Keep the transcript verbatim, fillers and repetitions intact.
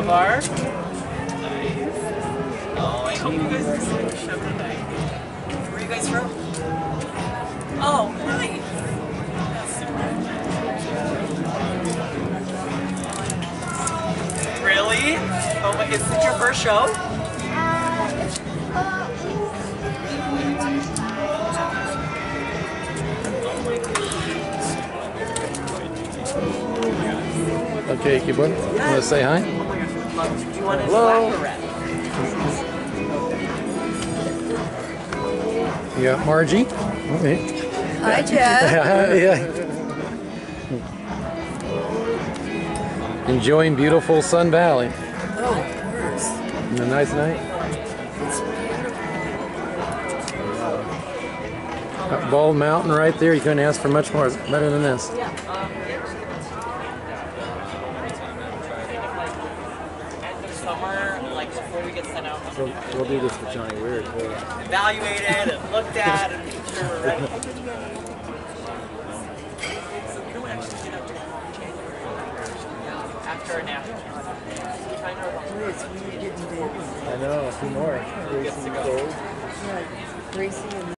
Boulevard. Nice. Oh, I hope you guys are seeing the show tonight. Where are you guys from? Oh, nice. That's super. Really? Oh my, is this your first show? Okay, keyboard. You want to say hi? Do you want to Hello. black or red? You got Margie. Okay. Hi, Jeff. Yeah. Enjoying beautiful Sun Valley. Oh, of course. And a nice night. Got Bald Mountain right there. You couldn't ask for much more. It's better than this. End of summer, like before we get sent out. We'll, we'll do this for Johnny Weird. Too. Evaluated and looked at and made sure we're ready. So we don't actually get up to January. After a national championship. Kind of It's when you're getting big. I know, a few more. gets to go. Yeah, Gracie and